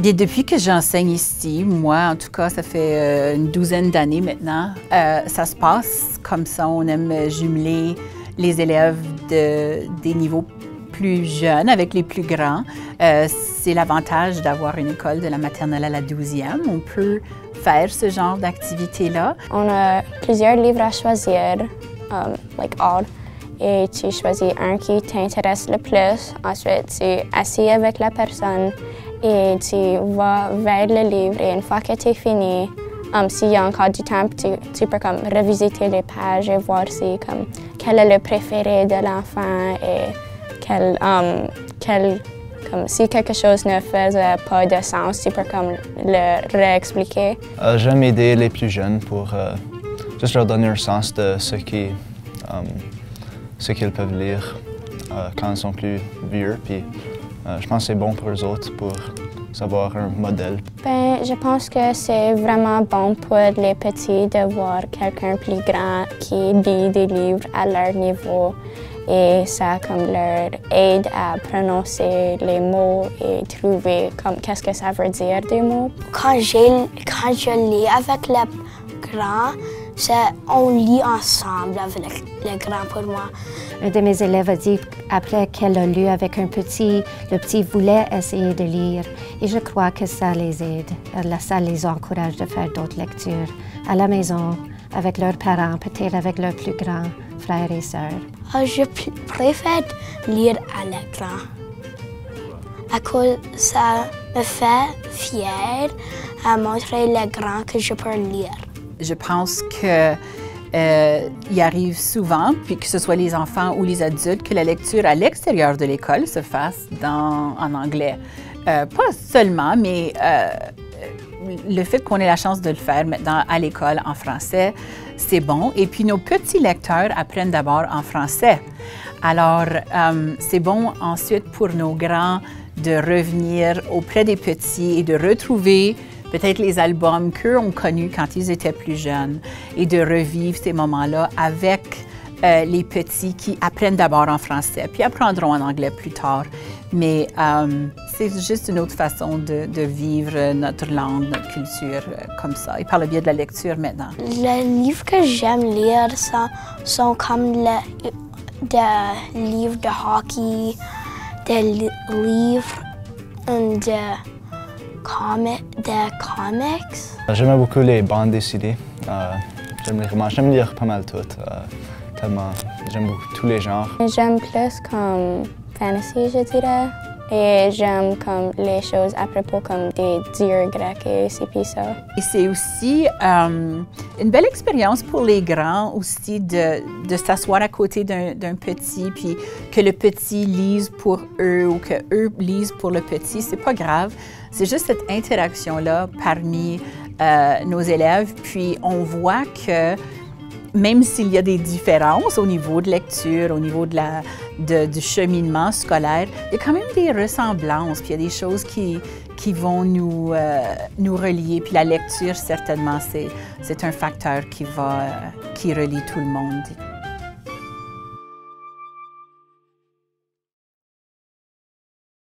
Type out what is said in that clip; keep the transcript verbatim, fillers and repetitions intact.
Bien, depuis que j'enseigne ici, moi, en tout cas, ça fait euh, une douzaine d'années maintenant, euh, ça se passe comme ça. On aime jumeler les élèves de, des niveaux plus jeunes avec les plus grands. Euh, c'est l'avantage d'avoir une école de la maternelle à la douzième. On peut faire ce genre d'activité-là. On a plusieurs livres à choisir, um, like all, et tu choisis un qui t'intéresse le plus. Ensuite, tu es assis avec la personne et tu vas vers le livre. Et une fois que tu es fini, um, s'il y a encore du temps, tu, tu peux comme revisiter les pages et voir si, comme, quel est le préféré de l'enfant et quel, um, quel, comme, si quelque chose ne faisait pas de sens, tu peux comme, le réexpliquer. Euh, J'aime aider les plus jeunes pour euh, juste leur donner un sens de ce qu'ils um, ce qu'ils peuvent lire euh, quand ils sont plus vieux. Puis, euh, je pense que c'est bon pour eux autres pour savoir un modèle. Ben, je pense que c'est vraiment bon pour les petits de voir quelqu'un plus grand qui lit des livres à leur niveau et ça comme leur aide à prononcer les mots et trouver comme qu'est-ce que ça veut dire des mots. Quand, quand je lis avec les grands, on lit ensemble avec les grands pour moi. Un de mes élèves a dit après qu'elle a lu avec un petit, le petit voulait essayer de lire. Et je crois que ça les aide, ça les encourage de faire d'autres lectures à la maison, avec leurs parents, peut-être avec leurs plus grands frères et sœurs. Je préfère lire à l'écran. À cause ça me fait fière à montrer les grands que je peux lire. Je pense que euh, il arrive souvent, puis que ce soit les enfants ou les adultes, que la lecture à l'extérieur de l'école se fasse dans, en anglais. Euh, pas seulement, mais euh, le fait qu'on ait la chance de le faire maintenant à l'école en français, c'est bon. Et puis nos petits lecteurs apprennent d'abord en français. Alors, euh, c'est bon ensuite pour nos grands de revenir auprès des petits et de retrouver peut-être les albums qu'eux ont connus quand ils étaient plus jeunes et de revivre ces moments-là avec euh, les petits qui apprennent d'abord en français puis apprendront en anglais plus tard. Mais euh, c'est juste une autre façon de, de vivre notre langue, notre culture euh, comme ça, et par le biais de la lecture maintenant. Les livres que j'aime lire sont, sont comme les, des livres de hockey, des li livres de Comic, des comics. J'aime beaucoup les bandes dessinées. Euh, j'aime les romans. J'aime lire pas mal toutes. Euh, tellement. J'aime beaucoup tous les genres. J'aime plus comme fantasy, je dirais. Et j'aime comme les choses à propos comme des dieux grecs et ci puis ça. Et c'est aussi euh, une belle expérience pour les grands aussi de, de s'asseoir à côté d'un petit puis que le petit lise pour eux ou que eux lisent pour le petit. C'est pas grave. C'est juste cette interaction-là parmi euh, nos élèves. Puis on voit que même s'il y a des différences au niveau de lecture, au niveau de la, de, du cheminement scolaire, il y a quand même des ressemblances, puis il y a des choses qui, qui vont nous, euh, nous relier. Puis la lecture, certainement, c'est un facteur qui, va, euh, qui relie tout le monde.